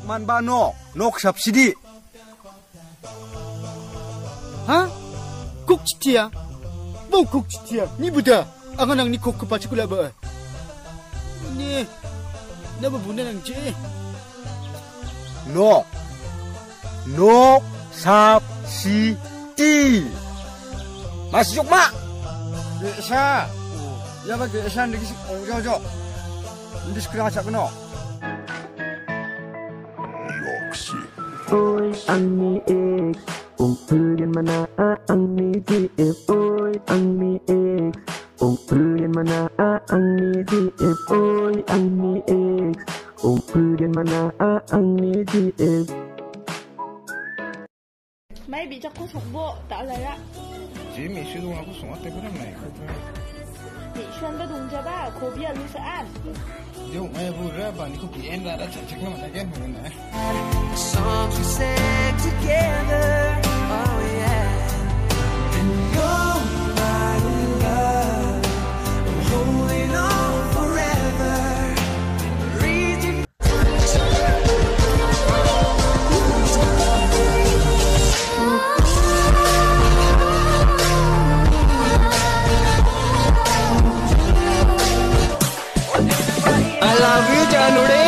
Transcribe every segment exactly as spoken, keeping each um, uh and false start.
man ba nok nok subsidy ha kok citia bau kok citia ni buda angan ang ni kok kepacu kula ba ni na babuna nang je nok nok subsidy Mas Jukma Desa ya ba desa ni kisi ong jo jo ndi skra cha kno Ôi anh mi ek Ung pulyan mana ang mi di ep Ôi ang mi ek Ung pulyan mana ang mi di ep Ôi ang mi ek Ung pulyan mana ang mi di ep Mấy bị chắc có sủng bộ tạo lại ạ Chỉ mình suy думал, có sủng ở đây có năm này Mỹ xuân có đúng cho ba, khổ bia lưu sợ ăn Yo, may vừa ra bà ni có bị em ra đã chạy chạy nó mà cái này này Songs we sang together, oh yeah. And you're my love, I'm holding on forever. Read you. I love you, Janudi.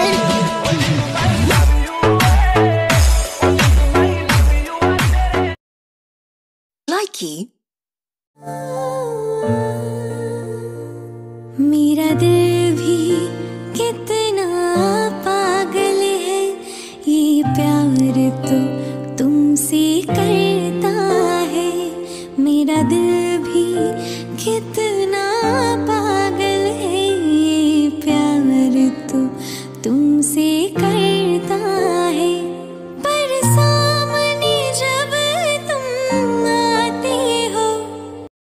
मेरा दिल भी कितना पागल है ये प्यार तो तुमसे करता है मेरा दिल भी कितना पागल